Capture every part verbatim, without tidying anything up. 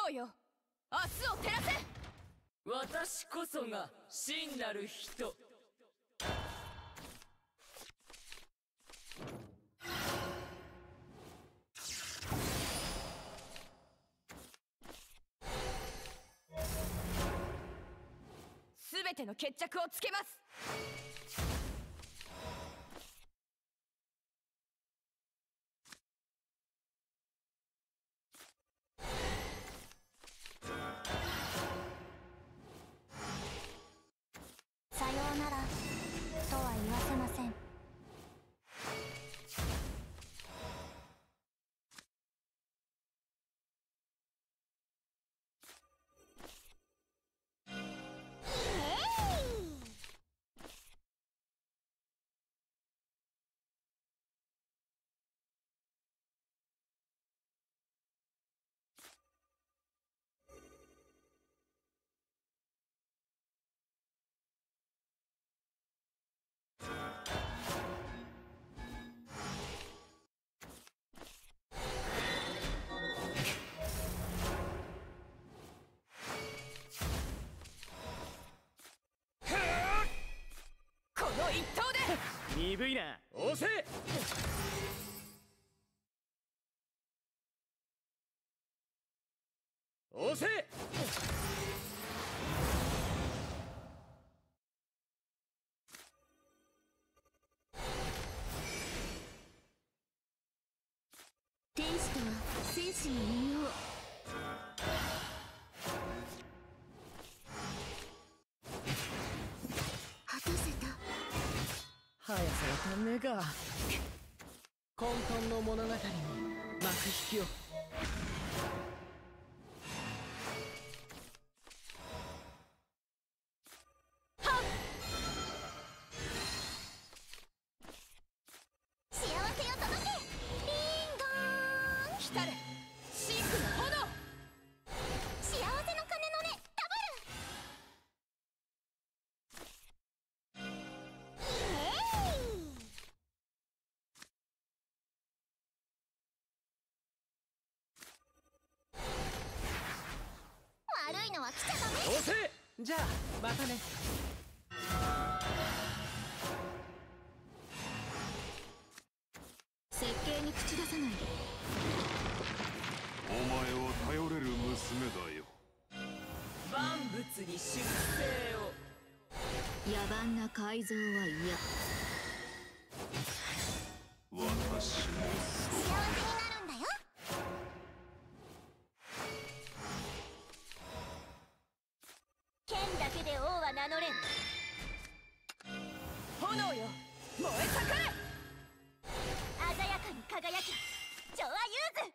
炎よ、明日を照らせ。 私こそが真なる人。 すべての決着をつけます。 さようならとは言わせません。 一投で。 鈍いな、押せ。押せ。 天使とは戦士の異名。果たせた。 速さが足んねえか。混沌の物語に幕引きを。 幸せを届け。リンゴーン。 来たれ、シンクの炎。 幸せの鐘の音ダブル。悪いのは来ちゃダメ。 押せ。じゃあまたね。 設計に口出さないで。 お前は頼れる娘だよ。 万物に粛清を。 野蛮な改造は嫌。 私もそう。幸せになるんだよ。剣だけで王は名乗れん。 炎よ、燃え盛れ。 鮮やかに輝きジョアユーズ。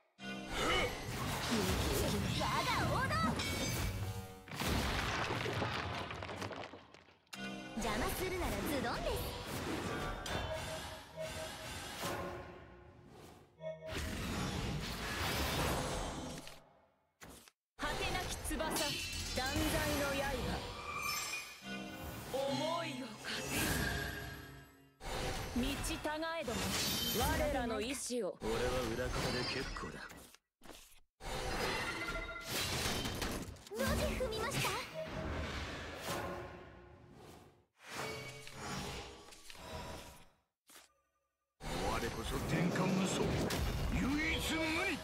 我が王道。邪魔するならズドンです。 果てなき翼、断罪の刃。思いを糧に道たがえども我らの意志を。 俺は裏方で結構だ。 なぜ踏みました。 我こそ天下無双唯一無二。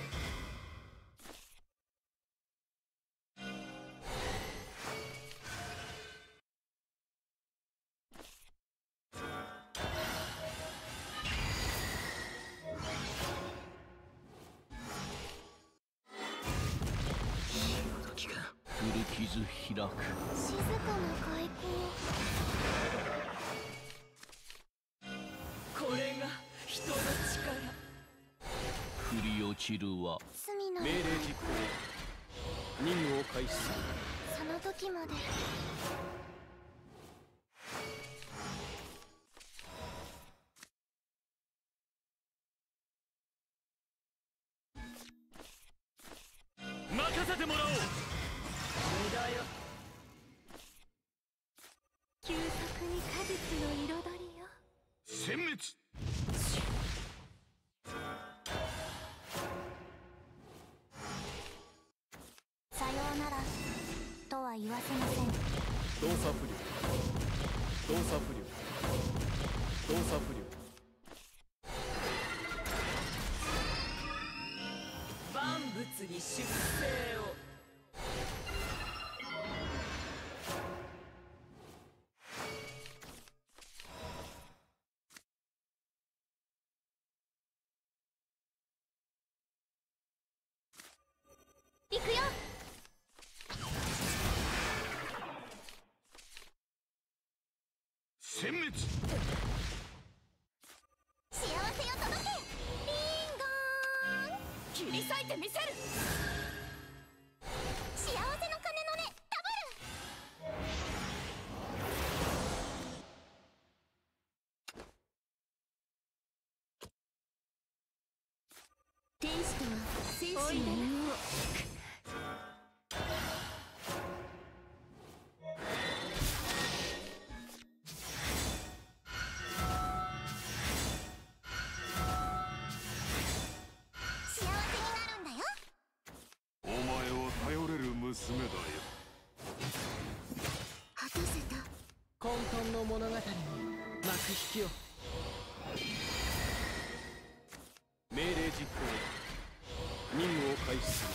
古傷開く。 静かな開口。 これが人の力。 降り落ちるは罪の命令実行。任務を開始する。 その時まで。 任せてもらおう。 無駄よ。 急速に果実の彩りよ。 殲滅。 は言わせません。 動作不良動作不良動作不良万物に出世を。 行くよ。 殲滅。 幸せを届け。リンゴーン。 切り裂いてみせる。 幸せの鐘の音ダブル。天使とは生死の犬を。 お前は頼れる娘だよ。 果たせた。 混沌の物語に幕引きを。命令実行。任務を開始する。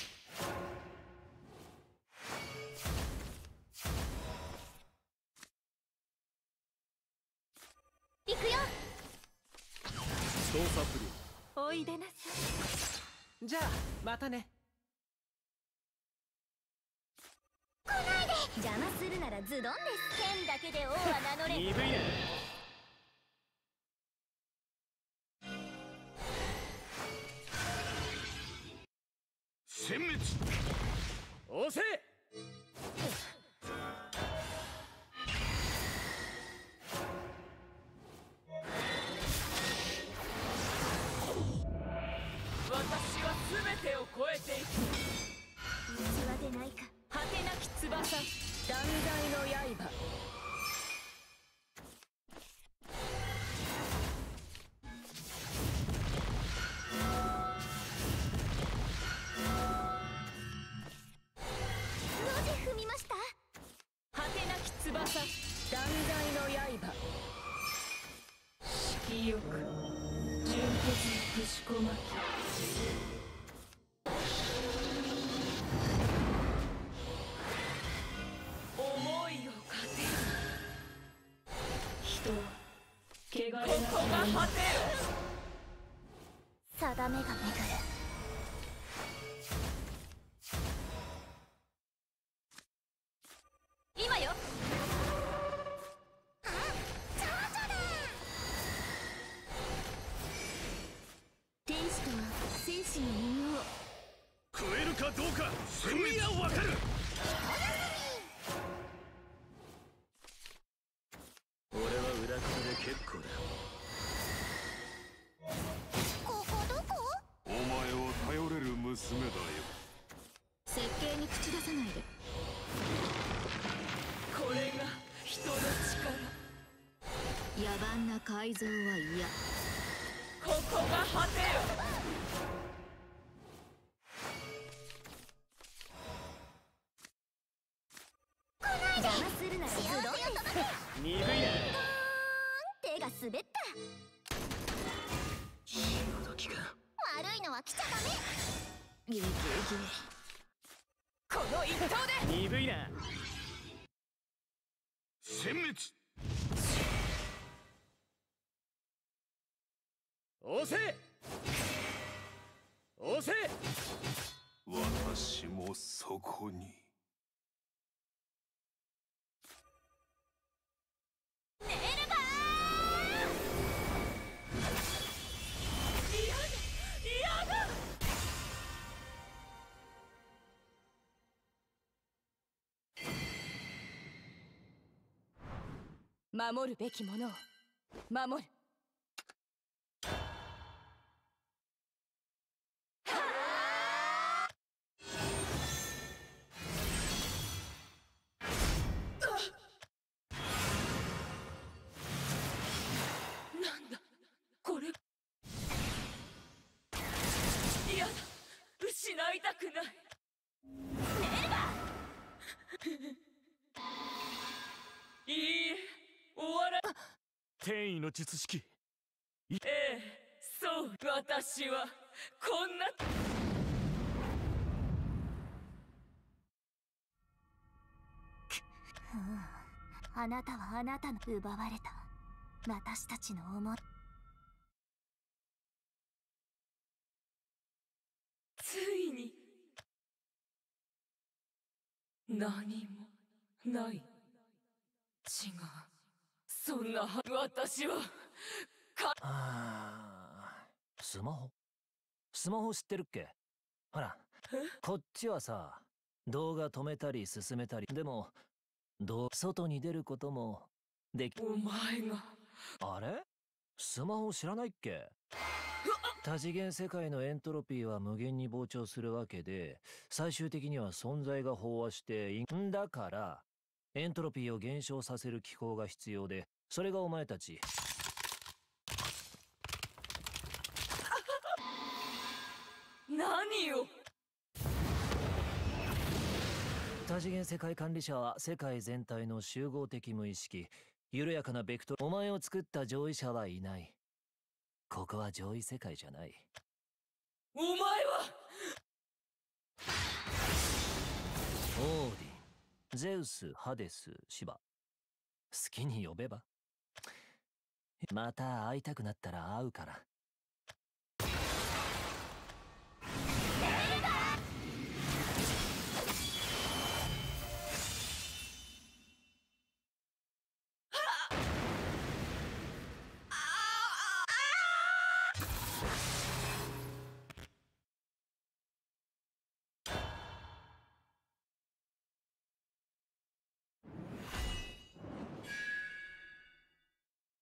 行くよ。 動作不良。 おいでなさい。 じゃあまたね。 来ないで。邪魔するならズドンです。剣だけで王は名乗れ。 鈍いな。 殲滅。 押せ。 私は全てを超えていく。 器でないか。 果てなき翼、断罪の刃。 なぜ踏みました。 果てなき翼、断罪の刃。色欲、純血ぶしこまき。思いを糧に人は汚れなきここが果てる。 定めが巡る。 今よ。 あ、蝶々だ。天使とは生死の犬を。 食えるかどうかすみやわかる。 俺は裏方で結構だ。 ここどこ。 お前は頼れる娘だよ。 設計に口出さないで。 これが人の力。 野蛮な改造は嫌。 ここが果てる。 邪魔するならズドンです。 鈍いな。 手が滑った。 潮時か。 悪いのは来ちゃダメ。 ギリギリギこの一投で。 リ。鈍いな。 殲滅。 押せ。押せ。 私もそこに。 ネルバ嫌だ。 守るべきものを守る。 なんだこれ。嫌だ。失いたくない。 ネルバ転移の術式。 ええ、そう。私はこんな。 あなたはあなたの奪われた私たちの思い。 ついに何もない。違う。そんなは私はか。 はあ、スマホスマホ知ってるっけ？ほら、こっちはさ、動画止めたり進めたり、でもどう外に出ることもでき。 お前が。 あれ？スマホ知らないっけ？多次元世界のエントロピーは無限に膨張するわけで、最終的には存在が飽和していんだから、エントロピーを減少させる機構が必要で、それがお前たち。 何を。 多次元世界管理者は世界全体の集合的無意識、緩やかなベクトル。お前を作った上位者はいない。ここは上位世界じゃない。 お前は。 オーディン、ゼウス、ハデス、シバ、好きに呼べば。また会いたくなったら会うから。